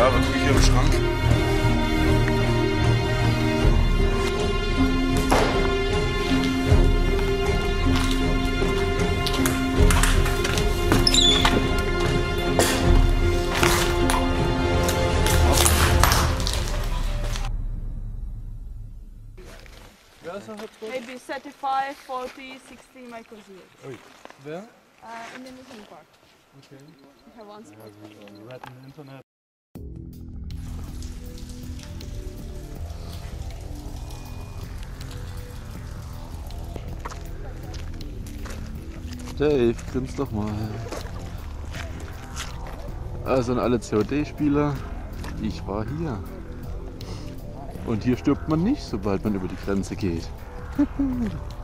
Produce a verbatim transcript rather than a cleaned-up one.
Ja, was tue ich hier im Schrank? Maybe thirty-five, forty, sixty Michael's here. Ui. Wer? Uh, in the amusement park. Okay. We have one spot. Also, Red im Internet. Dave, grins doch mal. Also an alle C O D-Spieler, ich war hier. Und hier stirbt man nicht, sobald man über die Grenze geht.